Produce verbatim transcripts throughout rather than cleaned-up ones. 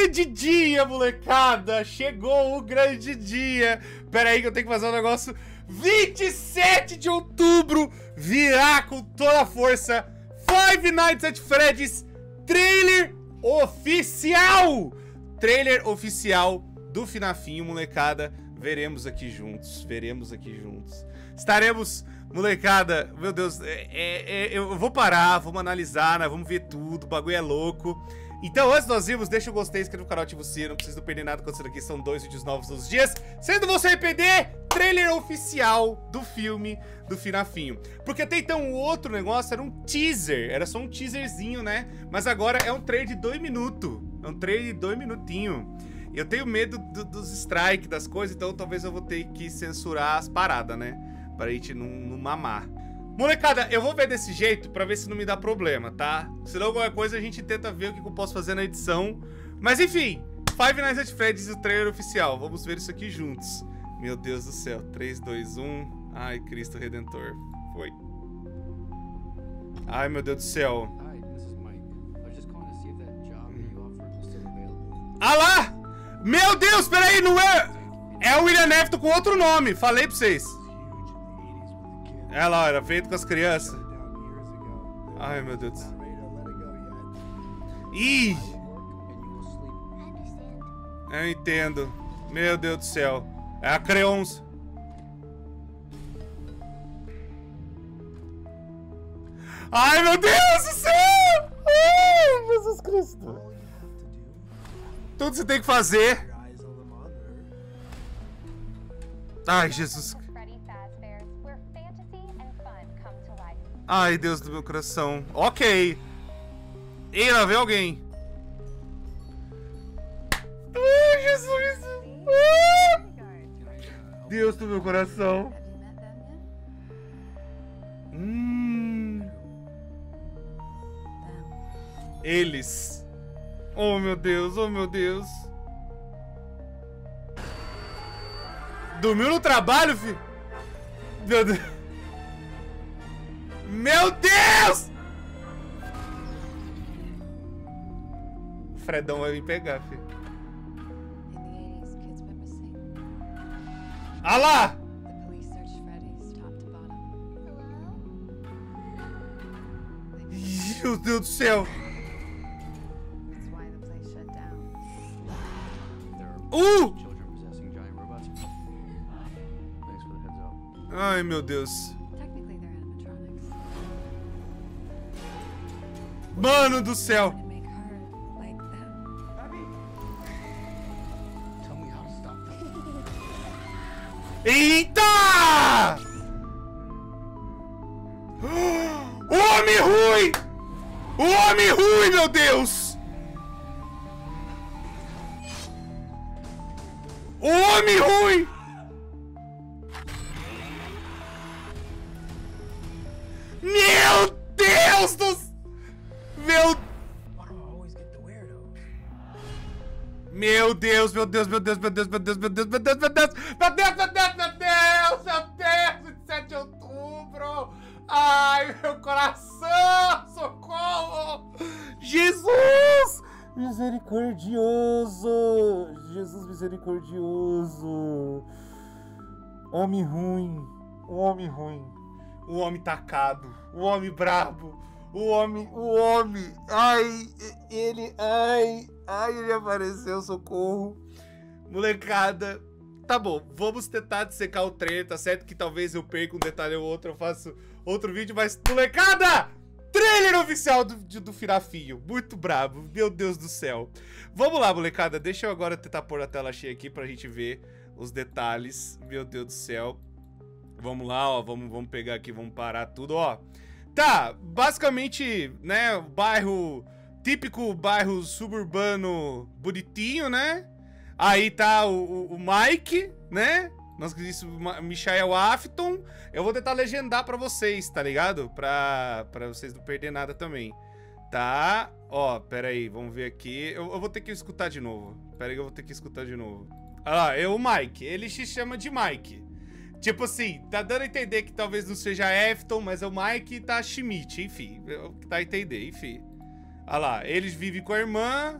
grande dia, molecada! Chegou o grande dia! Pera aí que eu tenho que fazer um negócio. vinte e sete de outubro virá com toda a força Five Nights at Freddy's trailer oficial! Trailer oficial do FNAFinho, molecada. Veremos aqui juntos, veremos aqui juntos. Estaremos, molecada, meu Deus, é, é, é, eu vou parar, vamos analisar, né? Vamos ver tudo, o bagulho é louco. Então, antes de nós irmos, deixa o gostei, inscreva no canal, ativa o sino, não precisa perder nada acontecendo aqui, são dois vídeos novos todos os dias. Sendo você arrepender, trailer oficial do filme do FNAFinho. Porque até então o outro negócio era um teaser, era só um teaserzinho, né? Mas agora é um trailer de dois minutos, é um trailer de dois minutinhos. Eu tenho medo do, dos strikes, das coisas, então talvez eu vou ter que censurar as paradas, né? Pra gente não, não mamar. Molecada, eu vou ver desse jeito pra ver se não me dá problema, tá? Se não, alguma coisa a gente tenta ver o que eu posso fazer na edição. Mas enfim, Five Nights at Freddy's, o trailer oficial. Vamos ver isso aqui juntos. Meu Deus do céu. três, dois, um. Ai, Cristo Redentor. Foi. Ai, meu Deus do céu. Ah lá! Meu Deus, peraí, não é... É o William Afton com outro nome. Falei pra vocês. É lá, era feito com as crianças. Ai, meu Deus. Ih! Eu entendo. Meu Deus do céu. É a Creons. Ai, meu Deus do céu! Ai, Jesus Cristo. Tudo que você tem que fazer. Ai, Jesus. Ai, Deus do meu coração. Ok. Ei, lá vem alguém. Ai, Jesus. Ai. Deus do meu coração. Hum. Eles. Oh, meu Deus. Oh, meu Deus. Dormiu no trabalho, filho? Meu Deus. Meu Deus! O Fredão vai me pegar, filho. Ah lá! Meu Deus do céu! Uh! Ai, meu Deus. Mano do céu! Eita! O homem ruim! O homem ruim, meu Deus! O homem ruim! Meu Deus do céu! Meu... Meu Deus, meu Deus, meu Deus, meu Deus, meu Deus, meu Deus, meu Deus, meu Deus, meu Deus, meu Deus, meu Deus, meu Deus, meu Deus, vinte e sete de outubro. Ai, meu coração, socorro. Jesus, misericordioso, Jesus misericordioso. Homem ruim, o homem ruim, o homem tacado, o homem brabo. O homem, o homem, ai, ele, ai, ai, ele apareceu, socorro. Molecada, tá bom, vamos tentar dissecar o trailer, tá certo que talvez eu perca um detalhe ou outro, eu faço outro vídeo, mas, molecada, trailer oficial do, do FNAFinho, muito brabo, meu Deus do céu. Vamos lá, molecada, deixa eu agora tentar pôr a tela cheia aqui pra gente ver os detalhes, meu Deus do céu. Vamos lá, ó, vamos, vamos pegar aqui, vamos parar tudo, ó. Tá, basicamente, né, bairro, típico bairro suburbano bonitinho, né? Aí tá o, o, o Mike, né? Nosso querido Michael Afton. Eu vou tentar legendar pra vocês, tá ligado? Pra, pra vocês não perderem nada também. Tá, ó, pera aí, vamos ver aqui. Eu, eu vou ter que escutar de novo. Pera aí que eu vou ter que escutar de novo. Olha lá, é o Mike, ele se chama de Mike. Tipo assim, tá dando a entender que talvez não seja Afton, mas é o Mike e tá Schmidt, enfim. Tá a entender, enfim. Olha lá, eles vivem com a irmã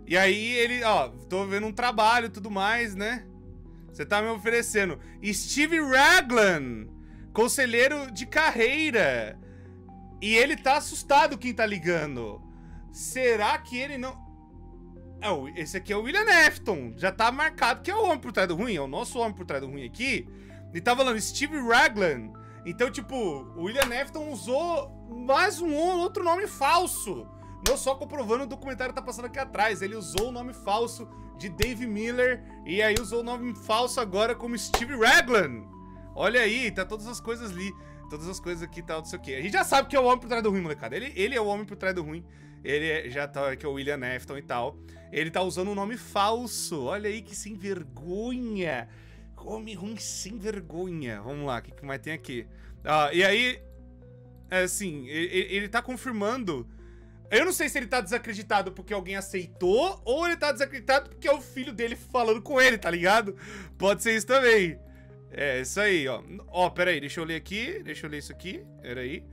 E aí ele, ó, tô vendo um trabalho e tudo mais, né? Você tá me oferecendo. Steve Raglan, conselheiro de carreira. E ele tá assustado quem tá ligando. Será que ele não... É, esse aqui é o William Afton. Já tá marcado que é o homem por trás do ruim. É o nosso homem por trás do ruim aqui. Ele tá falando Steve Raglan. Então, tipo, o William Afton usou mais um outro nome falso. Não só comprovando o documentário que tá passando aqui atrás. Ele usou o nome falso de Dave Miller. E aí usou o nome falso agora como Steve Raglan. Olha aí, tá todas as coisas ali. Todas as coisas aqui e tal, não sei o que. A gente já sabe que é o homem por trás do ruim, molecada. Ele, ele é o homem por trás do ruim. Ele é, já tá, que é o William Afton e tal. Ele tá usando um nome falso. Olha aí que sem vergonha. Homem ruim sem vergonha. Vamos lá, o que, que mais tem aqui? Ah, e aí, assim, ele, ele tá confirmando. Eu não sei se ele tá desacreditado porque alguém aceitou ou ele tá desacreditado porque é o filho dele falando com ele, tá ligado? Pode ser isso também. É, isso aí, ó. Ó, pera aí, deixa eu ler aqui. Deixa eu ler isso aqui. Pera aí.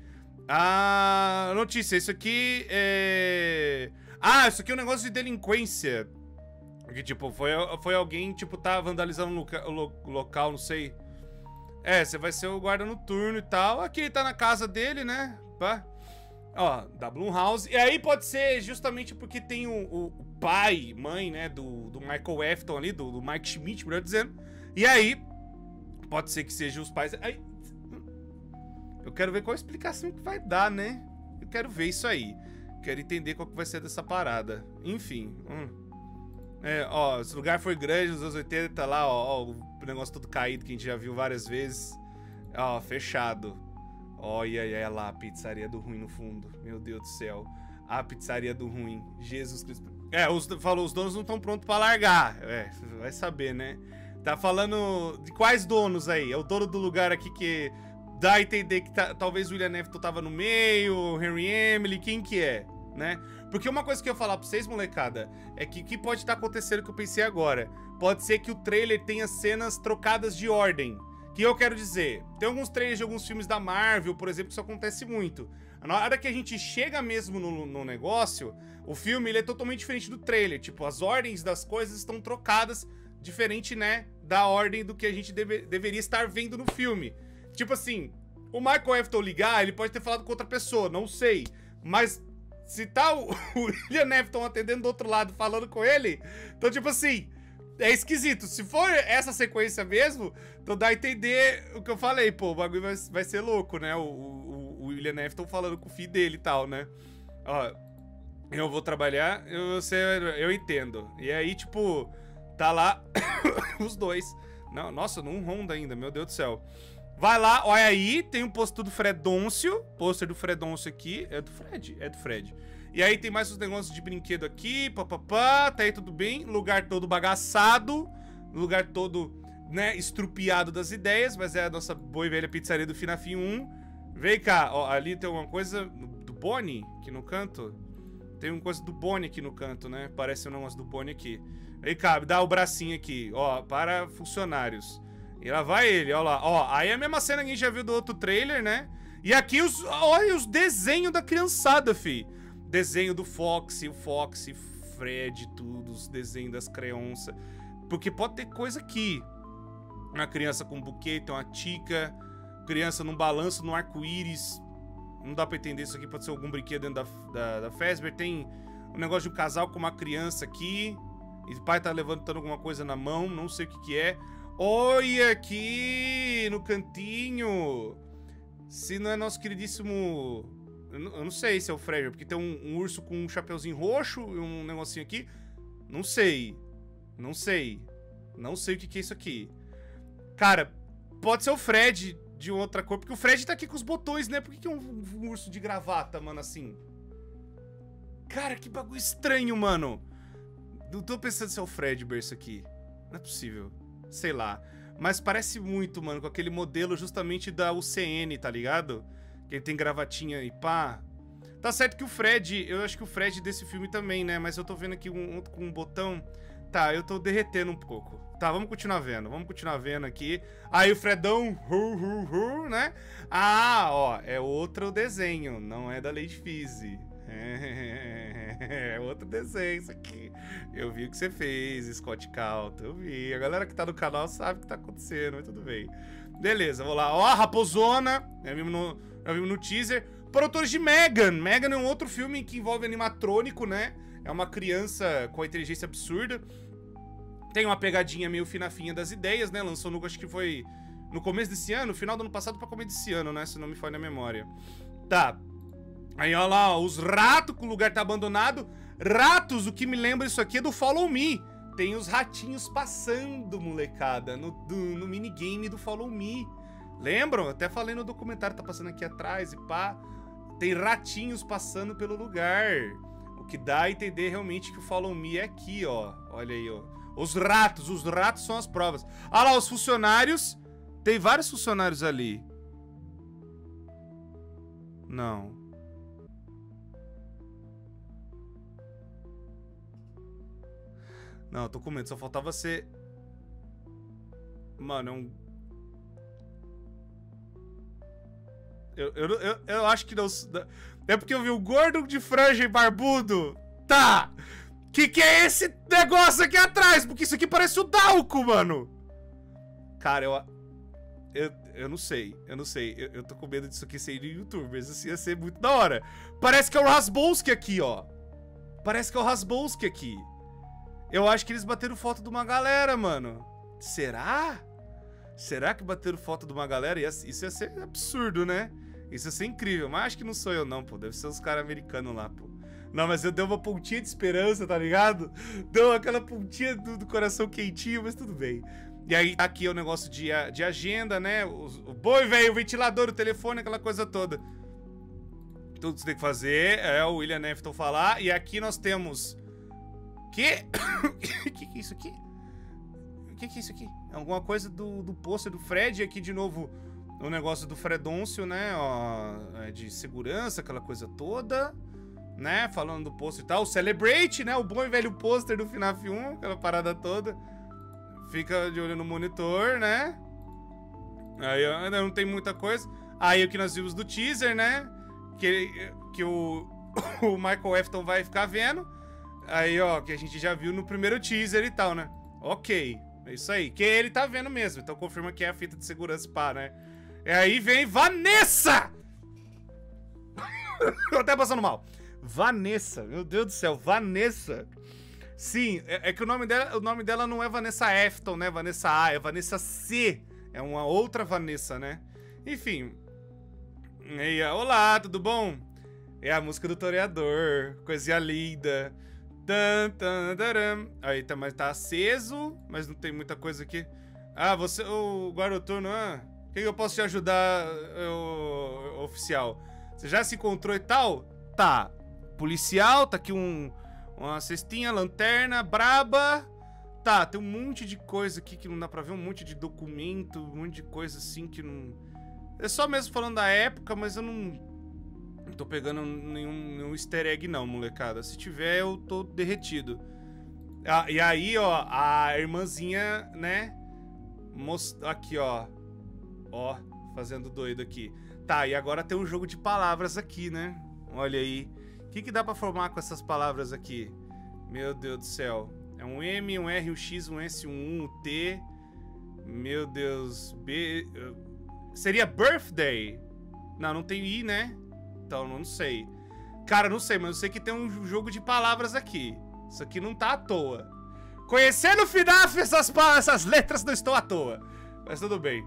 Ah, notícia, isso aqui é... Ah, isso aqui é um negócio de delinquência. Que, tipo, foi, foi alguém, tipo, tá vandalizando o loca, lo, local, não sei. É, você vai ser o guarda noturno e tal. Aqui ele tá na casa dele, né? Pá. Ó, da Blumhouse. E aí pode ser justamente porque tem o, o, o pai, mãe, né, do, do Michael Afton ali, do, do Mike Schmidt, melhor dizendo. E aí, pode ser que sejam os pais... Aí, eu quero ver qual a explicação que vai dar, né? Eu quero ver isso aí. Quero entender qual que vai ser dessa parada. Enfim. Hum. É, ó, esse lugar foi grande nos anos oitenta, tá lá, ó, ó, o negócio todo caído que a gente já viu várias vezes. Ó, fechado. Olha, olha lá, a pizzaria do ruim no fundo. Meu Deus do céu. A pizzaria do ruim. Jesus Cristo. É, os, falou, os donos não estão prontos pra largar. É, vai saber, né? Tá falando de quais donos aí? É o dono do lugar aqui que dá a entender que tá, talvez o William Afton tava no meio, o Henry Emily, quem que é, né? Porque uma coisa que eu ia falar pra vocês, molecada, é que o que pode estar acontecendo que eu pensei agora? Pode ser que o trailer tenha cenas trocadas de ordem. Que eu quero dizer, tem alguns trailers de alguns filmes da Marvel, por exemplo, que isso acontece muito. Na hora que a gente chega mesmo no, no negócio, o filme ele é totalmente diferente do trailer. Tipo, as ordens das coisas estão trocadas, diferente, né, da ordem do que a gente deve, deveria estar vendo no filme. Tipo assim, o Michael Afton ligar, ele pode ter falado com outra pessoa, não sei. Mas se tá o, o William Afton atendendo do outro lado, falando com ele, então tipo assim... É esquisito. Se for essa sequência mesmo, então dá a entender o que eu falei. Pô, o bagulho vai, vai ser louco, né? O, o, o William Afton falando com o filho dele e tal, né? Ó, eu vou trabalhar, eu, você, eu entendo. E aí, tipo, tá lá os dois. Não, nossa, num Honda ainda, meu Deus do céu. Vai lá, olha aí, tem um pôster do Fredôncio. Pôster do Fredôncio aqui. É do Fred? É do Fred. E aí tem mais uns negócios de brinquedo aqui, papapá, tá aí tudo bem. Lugar todo bagaçado, lugar todo, né, estrupiado das ideias, mas é a nossa boa e velha pizzaria do Finafim um. Vem cá, ó, ali tem uma coisa do Boni aqui no canto. Tem uma coisa do Boni aqui no canto, né? Parece um negócio do Boni aqui. Vem cá, dá o bracinho aqui, ó, para funcionários. E lá vai ele, ó lá. Ó, aí é a mesma cena que a gente já viu do outro trailer, né? E aqui os, olha os desenhos da criançada, fi. Desenho do Foxy, o Foxy, Fred, tudo, os desenhos das crianças. Porque pode ter coisa aqui. Uma criança com um buquê, tem uma tica, criança num balanço, num arco-íris. Não dá pra entender isso aqui, pode ser algum brinquedo dentro da, da, da Fazbear. Tem um negócio de um casal com uma criança aqui. E o pai tá levantando alguma coisa na mão, não sei o que que é. Olha aqui, no cantinho. Se não é nosso queridíssimo... Eu não sei se é o Fred, porque tem um, um urso com um chapeuzinho roxo e um negocinho aqui. Não sei. Não sei. Não sei o que, que é isso aqui. Cara, pode ser o Fred de outra cor, porque o Fred tá aqui com os botões, né? Por que, que é um, um urso de gravata, mano, assim? Cara, que bagulho estranho, mano. Não tô pensando se é o Fred berço aqui. Não é possível. Sei lá. Mas parece muito, mano, com aquele modelo justamente da U C N, tá ligado? Que ele tem gravatinha e pá. Tá certo que o Fred, eu acho que o Fred desse filme também, né? Mas eu tô vendo aqui um outro com um botão. Tá, eu tô derretendo um pouco. Tá, vamos continuar vendo. Vamos continuar vendo aqui. Aí o Fredão, hu, hu, hu, né? Ah, ó, é outro desenho. Não é da Lady Fizzy. É outro desenho isso aqui. Eu vi o que você fez, Scott Calton. Eu vi. A galera que tá no canal sabe o que tá acontecendo, mas tudo bem. Beleza, vou lá. Ó, a Raposona. Já vimos no, já vimos no teaser. Produtores de Megan. Megan é um outro filme que envolve animatrônico, né? É uma criança com a inteligência absurda. Tem uma pegadinha meio finafinha das ideias, né? Lançou no, acho que foi no começo desse ano, final do ano passado pra começo desse ano, né? Se não me falha a memória. Tá. Aí, olha lá, ó, os ratos, que o lugar tá abandonado. Ratos, o que me lembra isso aqui é do Follow Me. Tem os ratinhos passando, molecada, no, do, no minigame do Follow Me. Lembram? Até falei no documentário, tá passando aqui atrás e pá. Tem ratinhos passando pelo lugar. O que dá a entender realmente que o Follow Me é aqui, ó. Olha aí, ó. Os ratos, os ratos são as provas. Olha lá, os funcionários. Tem vários funcionários ali. Não. Não, eu tô com medo. Só faltava ser... Mano, é um... Eu, eu, eu, eu acho que não... É porque eu vi o gordo de franja e barbudo. Tá! Que que é esse negócio aqui atrás? Porque isso aqui parece o Dalco, mano. Cara, eu... Eu, eu não sei, eu não sei. Eu, eu tô com medo disso aqui ser no YouTube, mas isso ia ser muito da hora. Parece que é o Rasbolski aqui, ó. Parece que é o Rasbolski aqui. Eu acho que eles bateram foto de uma galera, mano. Será? Será que bateram foto de uma galera? Isso ia ser absurdo, né? Isso ia ser incrível. Mas acho que não sou eu, não, pô. Deve ser os caras americanos lá, pô. Não, mas eu dei uma pontinha de esperança, tá ligado? Deu aquela pontinha do, do coração quentinho, mas tudo bem. E aí, aqui é o negócio de, de agenda, né? O, o boi, velho, o ventilador, o telefone, aquela coisa toda. Tudo que você tem que fazer é o William Afton falar. E aqui nós temos... Que? que que é isso aqui? O que que é isso aqui? É alguma coisa do, do pôster do Fred. E aqui, de novo, o negócio do Fredôncio, né? Ó, de segurança, aquela coisa toda. Né? Falando do pôster e tal. O Celebrate, né? O bom e velho pôster do FNAF um. Aquela parada toda. Fica de olho no monitor, né? Aí ainda não tem muita coisa. Aí o que nós vimos do teaser, né? Que, que o, o Michael Afton vai ficar vendo. Aí, ó, que a gente já viu no primeiro teaser e tal, né? Ok, é isso aí. Que ele tá vendo mesmo, então confirma que é a fita de segurança pá, né? E aí vem Vanessa! Tô até passando mal. Vanessa, meu Deus do céu, Vanessa. Sim, é, é que o nome, dela, o nome dela não é Vanessa Afton, né? Vanessa A, é Vanessa C. É uma outra Vanessa, né? Enfim. E aí, olá, tudo bom? É a música do Toreador, coisinha linda. Tan, tan, taram. Aí tá, mas tá aceso, mas não tem muita coisa aqui. Ah, você, o garoto, não é? O que eu posso te ajudar, o, oficial? Você já se encontrou e tal? Tá. Policial, tá aqui um, uma cestinha, lanterna, braba. Tá, tem um monte de coisa aqui que não dá pra ver, um monte de documento, um monte de coisa assim que não... É só mesmo falando da época, mas eu não... Não tô pegando nenhum, nenhum easter egg não, molecada. Se tiver, eu tô derretido. Ah, e aí, ó, a irmãzinha, né? Most... Aqui, ó. Ó, fazendo doido aqui. Tá, e agora tem um jogo de palavras aqui, né? Olha aí. O que que dá pra formar com essas palavras aqui? Meu Deus do céu. É um M, um R, um X, um S, um U, um T. Meu Deus. B... Seria birthday? Não, não tem I, né? Então, não sei. Cara, não sei, mas eu sei que tem um jogo de palavras aqui. Isso aqui não tá à toa. Conhecendo o FNAF, essas, essas letras não estão à toa. Mas tudo bem.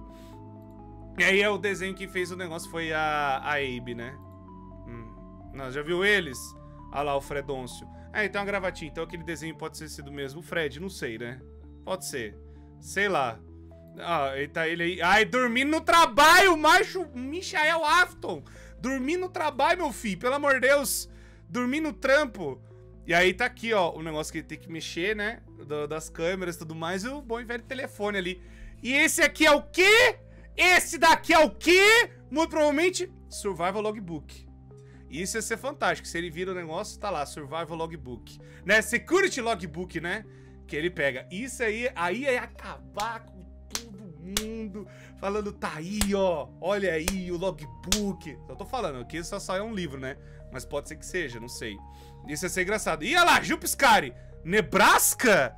E aí, é o desenho que fez o negócio foi a, a Abe, né? Hum. Não, já viu eles? Olha lá, o Fredôncio. Ah, então a gravatinha. Então aquele desenho pode ser sido mesmo o Fred, não sei, né? Pode ser. Sei lá. Ah, ele tá ele aí. Ai, dormindo no trabalho, macho Michael Afton. Dormir no trabalho, meu filho, pelo amor de Deus. Dormir no trampo. E aí tá aqui, ó, o negócio que ele tem que mexer, né? Do, das câmeras e tudo mais. E o bom e velho telefone ali. E esse aqui é o quê? Esse daqui é o quê? Muito provavelmente, Survival Logbook. Isso ia ser fantástico. Se ele vira o negócio, tá lá, Survival Logbook. Né? Security Logbook, né? Que ele pega. Isso aí, aí ia acabar com todo mundo, falando, tá aí, ó, olha aí o logbook. Só tô falando, aqui só sai um livro, né? Mas pode ser que seja, não sei. Isso ia ser engraçado. Ih, olha lá, Gil Piscari. Nebraska?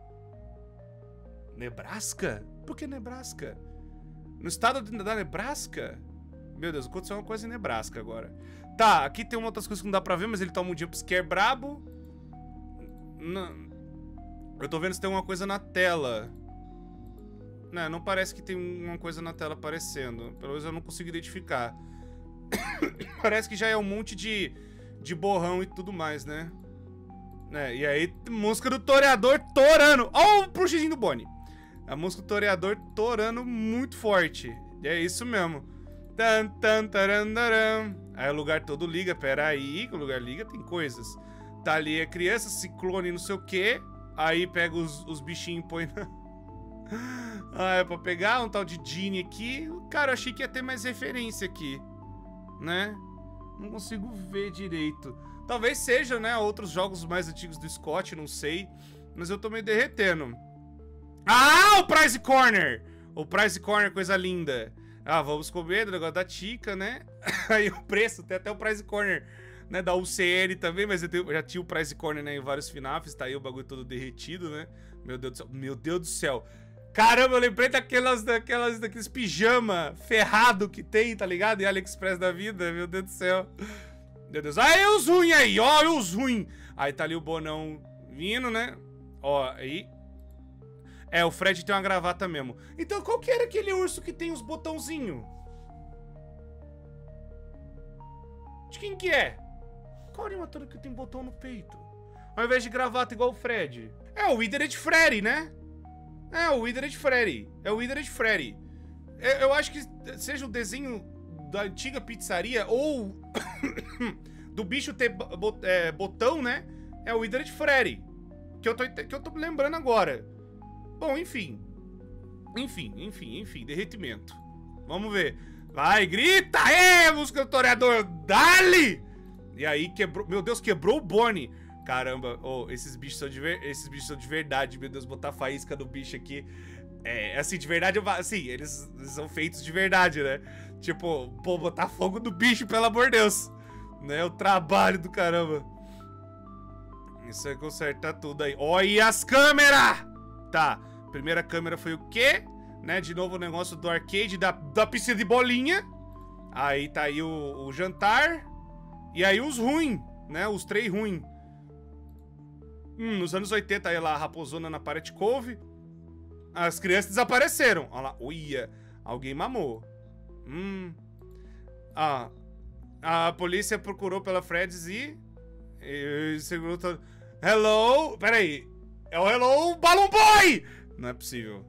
Nebraska? Por que Nebraska? No estado da Nebraska? Meu Deus, aconteceu uma coisa em Nebraska agora. Tá, aqui tem uma outras coisas que não dá pra ver, mas ele toma um jumpscare brabo. Não. Eu tô vendo se tem uma coisa na tela. Não, não parece que tem uma coisa na tela aparecendo. Pelo menos eu não consigo identificar. Parece que já é um monte de, de borrão e tudo mais, né? É, e aí, música do Toreador torando. Ó o puxidinho do Bonnie. A música do Toreador torando muito forte. E é isso mesmo. Tan, tan, taran, taran. Aí o lugar todo liga. Pera aí, que o lugar liga, tem coisas. Tá ali a criança, ciclone, não sei o quê. Aí pega os, os bichinhos e põe na... Ah, é pra pegar um tal de Genie aqui. Cara, eu achei que ia ter mais referência aqui, né? Não consigo ver direito. Talvez seja, né, outros jogos mais antigos do Scott, não sei. Mas eu tô meio derretendo. Ah, o Prize Corner! O Prize Corner, coisa linda. Ah, vamos comer do negócio da Tica, né? Aí o preço, tem até o Prize Corner, né, da U C N também, mas eu, tenho, eu já tinha o Prize Corner, né, em vários F NAFs, tá aí o bagulho todo derretido, né? Meu Deus do céu, meu Deus do céu. Caramba, eu lembrei daquelas, daquelas, daqueles pijama ferrado que tem, tá ligado? Em AliExpress da vida, meu Deus do céu. Meu Deus, aí os ruins aí, ó, os ruins. Aí tá ali o Bonão vindo, né? Ó, aí... É, o Fred tem uma gravata mesmo. Então qual que era aquele urso que tem os botãozinhos? De quem que é? Qual animatura que tem botão no peito? Ao invés de gravata igual o Fred. É o Withered Freddy, né? É o Withered Freddy. É o Withered Freddy. Eu, eu acho que seja o desenho da antiga pizzaria ou do bicho ter bot, é, botão, né? É o Withered Freddy. Que eu, tô, que eu tô lembrando agora. Bom, enfim. Enfim, enfim, enfim. Derretimento. Vamos ver. Vai, grita! É, música do Toreador! Dali! E aí quebrou... Meu Deus, quebrou o Bonnie. Caramba, oh, esses bichos são de ver... esses bichos são de verdade, meu Deus, botar faísca no bicho aqui. É, assim, de verdade, assim, eles, eles são feitos de verdade, né? Tipo, pô, botar fogo no bicho, pelo amor de Deus. Né? O trabalho do caramba. Isso aí conserta tudo aí. Olha as câmeras! Tá, primeira câmera foi o quê? Né, de novo o negócio do arcade, da, da piscina de bolinha. Aí tá aí o, o jantar. E aí os ruins, né, os três ruins. Hum, nos anos oitenta aí lá, a raposona na Parrot Cove. As crianças desapareceram. Olha lá, uia, alguém mamou. Hum. Ah, a polícia procurou pela Freds e... e segurou todo... Hello, peraí. É o Hello Balloon Boy! Não é possível.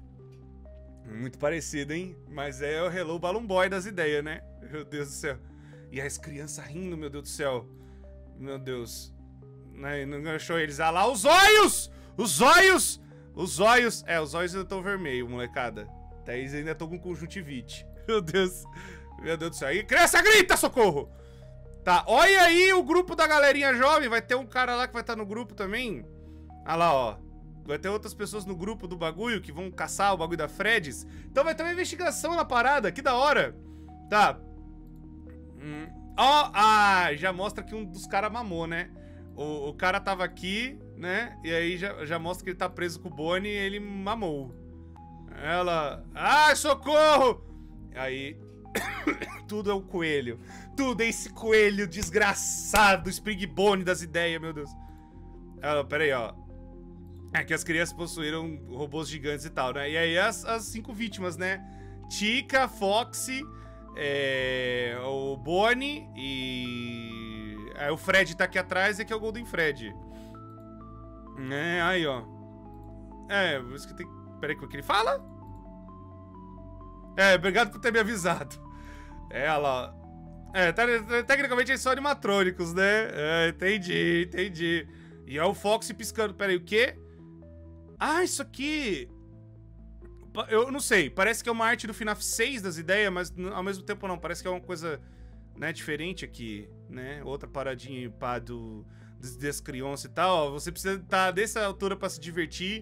Muito parecido, hein? Mas é o Hello Balloon Boy das ideias, né? Meu Deus do céu. E as crianças rindo, meu Deus do céu. Meu Deus. Não achou eles. Ah lá, os olhos! Os olhos! Os olhos... É, os olhos ainda estão vermelhos, molecada. Até eles ainda estão com conjuntivite. Meu Deus. Meu Deus do céu. E criança grita, socorro! Tá, olha aí o grupo da galerinha jovem. Vai ter um cara lá que vai estar no grupo também. Ah lá, ó. Vai ter outras pessoas no grupo do bagulho que vão caçar o bagulho da Freds. Então vai ter uma investigação na parada. Que da hora. Tá. Hum. Ó, ah, já mostra que um dos caras mamou, né? O, o cara tava aqui, né? E aí já, já mostra que ele tá preso com o Bonnie e ele mamou. Ela... Ai, socorro! Aí... Tudo é o coelho. Tudo é esse coelho desgraçado. Spring Bonnie das ideias, meu Deus. Ela, pera aí, ó. É que as crianças possuíram robôs gigantes e tal, né? E aí as, as cinco vítimas, né? Tica, Foxy, é, o Bonnie e... Aí o Fred tá aqui atrás e aqui é o Golden Fred. É, aí, ó. É, por isso que tem... Peraí, como é que ele fala? É, obrigado por ter me avisado. É, olha lá. É, tecnicamente eles são animatrônicos, né? É, entendi, entendi. E é o Foxy piscando. Peraí, o quê? Ah, isso aqui... Eu não sei, parece que é uma arte do F NAF seis das ideias, mas ao mesmo tempo não, parece que é uma coisa, né, diferente aqui, né? Outra paradinha pá, do, das crianças e tal. Ó, você precisa estar dessa altura pra se divertir,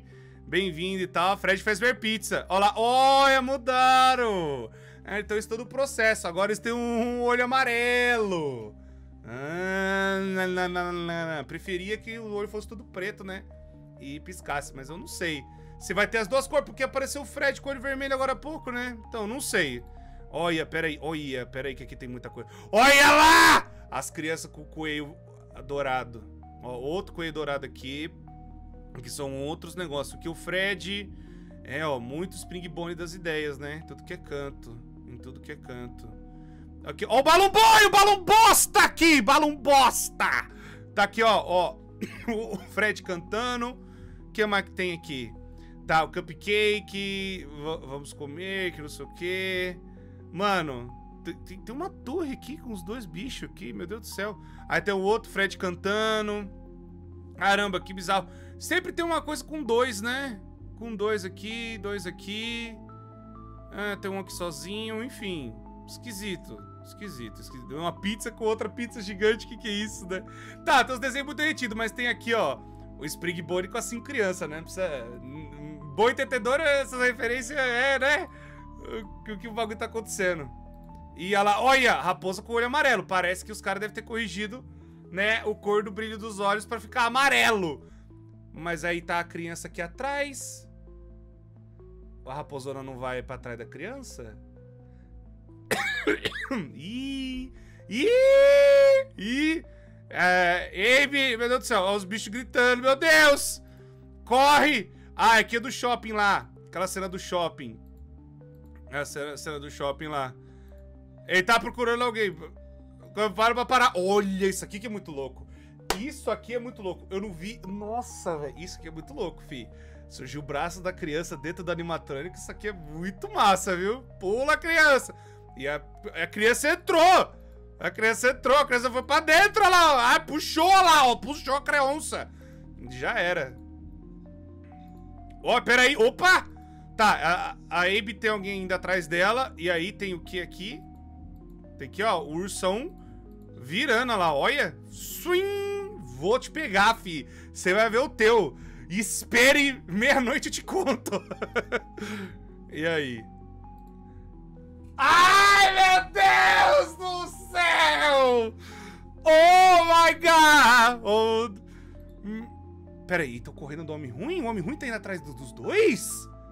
Bem-vindo e tal. Fred Fazbear Pizza. Olha lá. Olha, mudaram. É, então isso é todo o processo. Agora eles têm um olho amarelo. Ah, não, não, não, não. Preferia que o olho fosse tudo preto, né? E piscasse, mas eu não sei. Se vai ter as duas cores, porque apareceu o Fred com o olho vermelho agora há pouco, né? Então, não sei. Olha, peraí. Olha, peraí que aqui tem muita coisa. Olha lá! As crianças com o coelho dourado. Ó, outro coelho dourado aqui. Que são outros negócios. Que o Fred... É, ó, muito Spring Bonnie das ideias, né? Tudo que é canto. Em tudo que é canto. Aqui, ó, o Balão Boy! O Balão Bosta aqui! Balão Bosta! Tá aqui, ó, ó. O Fred cantando. O que mais que tem aqui? Tá, o Cupcake. Vamos comer, que não sei o quê. Mano, tem, tem uma torre aqui com os dois bichos aqui, meu Deus do céu. Aí tem o outro Fred cantando. Caramba, que bizarro. Sempre tem uma coisa com dois, né? Com dois aqui, dois aqui. Ah, tem um aqui sozinho, enfim. Esquisito, esquisito, esquisito. Uma pizza com outra pizza gigante, que que é isso, né? Tá, tem os desenhos muito derretidos, mas tem aqui, ó, o Spring Bonnie com as cinco crianças, né? Não precisa... Bom entendedor, essa referência é, né? O que o bagulho tá acontecendo. E ela, olha, raposa com olho amarelo. Parece que os caras devem ter corrigido, né, o cor do brilho dos olhos pra ficar amarelo. Mas aí tá a criança aqui atrás. A raposona não vai pra trás da criança? Ih! Ih! Ih! É, Abe, meu Deus do céu, olha os bichos gritando, meu Deus! Corre! Ah, aqui é do shopping lá. Aquela cena do shopping. É a cena, cena do shopping lá. Ele tá procurando alguém. Para pra parar. Olha, isso aqui que é muito louco. Isso aqui é muito louco. Eu não vi... Nossa, velho. Isso aqui é muito louco, fi. Surgiu o braço da criança dentro do animatrônico. Isso aqui é muito massa, viu? Pula, criança. E a, a criança entrou. A criança entrou. A criança foi pra dentro, olha lá. Ah, puxou lá, ó. Puxou a creonça. Já era. Ó, oh, peraí. Opa! Tá, a, a Abe tem alguém ainda atrás dela. E aí tem o que aqui? Tem aqui, ó, o ursão virando, olha lá. Olha. Swing! Vou te pegar, fi. Você vai ver o teu. Espere, meia-noite eu te conto. E aí? Ai, meu Deus do céu! Oh, my God! Oh... Pera aí, tô correndo do Homem Ruim? O Homem Ruim tá indo atrás do, dos dois?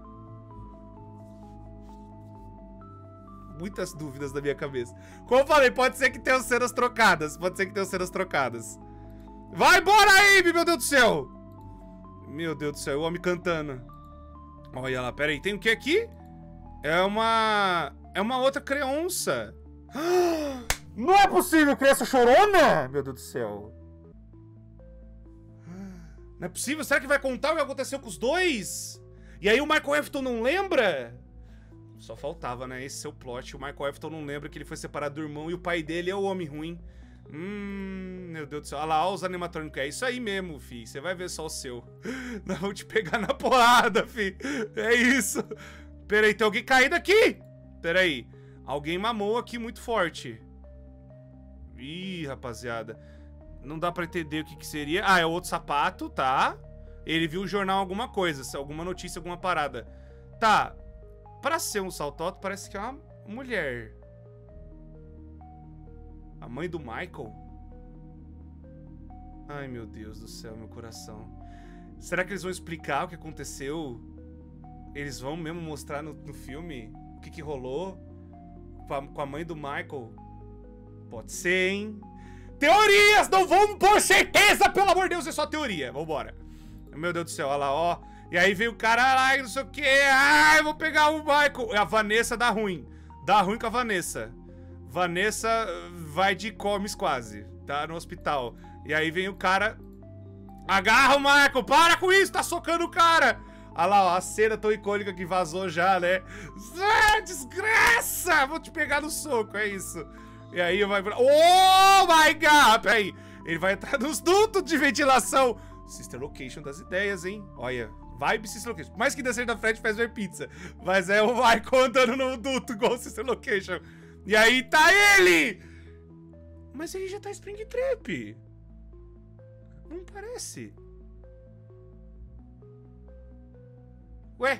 Muitas dúvidas na minha cabeça. Como eu falei, pode ser que tenham cenas trocadas. Pode ser que tenham cenas trocadas. Vai embora aí, meu Deus do céu! Meu Deus do céu, o homem cantando. Olha lá, pera aí, tem o que aqui? É uma... É uma outra creonça. Não é possível, criança chorona! Meu Deus do céu. Não é possível? Será que vai contar o que aconteceu com os dois? E aí o Michael Afton não lembra? Só faltava, né? Esse é o plot. O Michael Afton não lembra que ele foi separado do irmão e o pai dele é o Homem Ruim. Hum, meu Deus do céu. Olha lá, olha os animatrônicos. É isso aí mesmo, fi. Você vai ver só o seu. Não vou te pegar na porrada, fi. É isso. Pera aí, tem alguém caído aqui. Pera aí. Alguém mamou aqui muito forte. Ih, rapaziada. Não dá pra entender o que que seria. Ah, é outro sapato, tá? Ele viu o jornal alguma coisa, alguma notícia, alguma parada. Tá. Pra ser um salto alto, parece que é uma mulher. A mãe do Michael? Ai, meu Deus do céu, meu coração. Será que eles vão explicar o que aconteceu? Eles vão mesmo mostrar no, no filme o que que rolou com a, com a mãe do Michael? Pode ser, hein? Teorias! Não vão por certeza! Pelo amor de Deus, é só teoria. Vambora. Meu Deus do céu, olha lá, ó. E aí veio o cara lá e não sei o que. Ai, vou pegar o Michael. A Vanessa dá ruim. Dá ruim com a Vanessa. Vanessa vai de comes quase. Tá no hospital. E aí vem o cara. Agarra o Michael. Para com isso, tá socando o cara. Olha lá, ó, a cena tão icônica que vazou já, né? Ah, desgraça! Vou te pegar no soco, é isso. E aí vai... Oh, my God! Peraí. Ele vai entrar nos dutos de ventilação. Sister Location das ideias, hein? Olha, vibe Sister Location. Mais que descer da Fred faz ver pizza. Mas é o Michael andando no duto igual Sister Location. E aí tá ele! Mas ele já tá Springtrap. Não parece. Ué?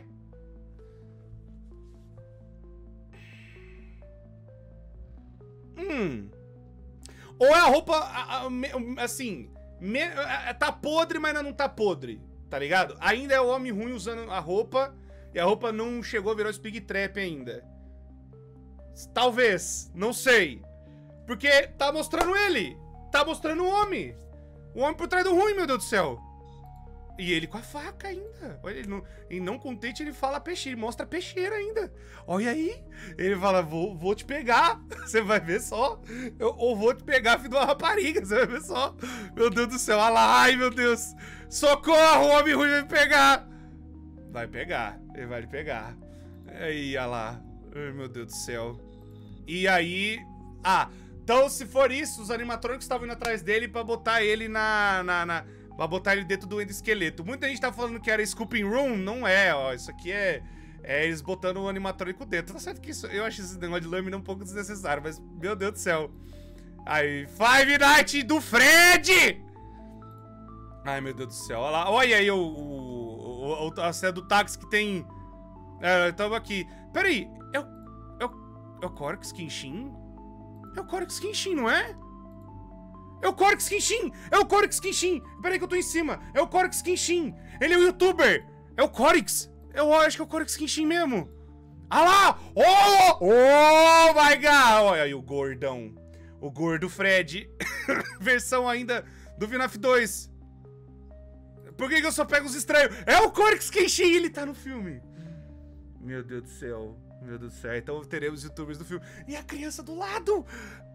Hum. Ou é a roupa, a, a, assim, me, a, tá podre, mas ainda não tá podre, tá ligado? Ainda é o homem ruim usando a roupa e a roupa não chegou a virar o Spig Trap ainda. Talvez, não sei. Porque tá mostrando ele. Tá mostrando o homem. O homem por trás do ruim, meu Deus do céu. E ele com a faca ainda. Olha, ele não, e não contente, ele fala peixe, ele mostra peixeira ainda. Olha aí. Ele fala, vou, vou te pegar. Você vai ver só. Eu, ou vou te pegar, filho de uma rapariga. Você vai ver só. Meu Deus do céu. Olha lá. Ai, meu Deus. Socorro, o homem ruim vai me pegar. Vai pegar. Ele vai lhe pegar. Aí, olha lá. Ai, meu Deus do céu. E aí... Ah, então se for isso, os animatrônicos estavam indo atrás dele pra botar ele na... na, na pra botar ele dentro do endoesqueleto. Muita gente tá falando que era Scooping Room. Não é, ó. Isso aqui é... É eles botando o animatrônico dentro. Tá certo que isso... Eu acho esse negócio de lâmina um pouco desnecessário, mas... Meu Deus do céu. Aí... Five Nights do Fred! Ai, meu Deus do céu. Olha lá. Olha aí o... o, o a cena do táxi que tem... É, tamo aqui. Peraí. É o... É o... É o Corix Kenshin? É o Corix Kenshin, não é? É o Corix Kenshin! É o Corix Kenshin! Peraí que eu tô em cima. É o Corix Kenshin! Ele é o youtuber! É o Corix! Eu acho que é o Corix Kenshin mesmo. Ah lá! Oh! Oh my god! Olha aí o gordão. O gordo Fred. Versão ainda do F NAF dois. Por que que eu só pego os estranhos? É o Corix Kenshin! Ele tá no filme. Meu Deus do céu. Meu Deus do céu. Então teremos youtubers do filme. E a criança do lado!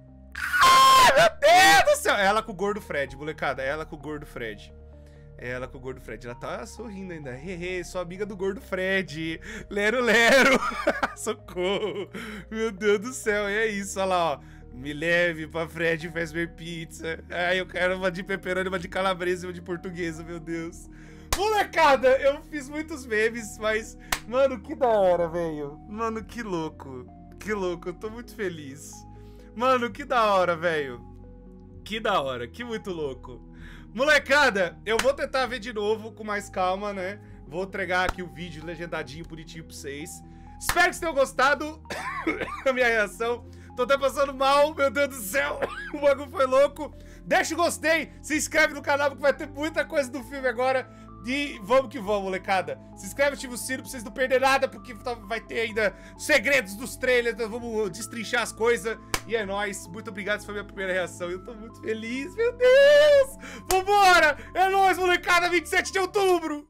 Ai, meu Deus do céu! Ela com o gordo Fred, molecada. Ela com o gordo Fred. Ela com o gordo Fred. Ela tá sorrindo ainda. Hehe, sou amiga do gordo Fred. Lero, lero. Socorro. Meu Deus do céu. E é isso, olha lá, ó. Me leve pra Fred Fazbear Pizza. Ai, eu quero uma de pepperoni, uma de calabresa e uma de portuguesa, meu Deus. Molecada, eu fiz muitos memes, mas... Mano, que da hora, velho. Mano, que louco. Que louco, eu tô muito feliz. Mano, que da hora, velho. Que da hora, que muito louco. Molecada, eu vou tentar ver de novo com mais calma, né? Vou entregar aqui o vídeo legendadinho, bonitinho pra vocês. Espero que vocês tenham gostado da minha reação. Tô até passando mal, meu Deus do céu. O bagulho foi louco. Deixa o gostei, se inscreve no canal porque vai ter muita coisa do filme agora. E vamos que vamos, molecada. Se inscreve, ativa o sino pra vocês não perderem nada, porque vai ter ainda segredos dos trailers. Nós vamos destrinchar as coisas. E é nóis. Muito obrigado, essa foi a minha primeira reação. Eu tô muito feliz, meu Deus. Vambora. É nóis, molecada, vinte e sete de outubro.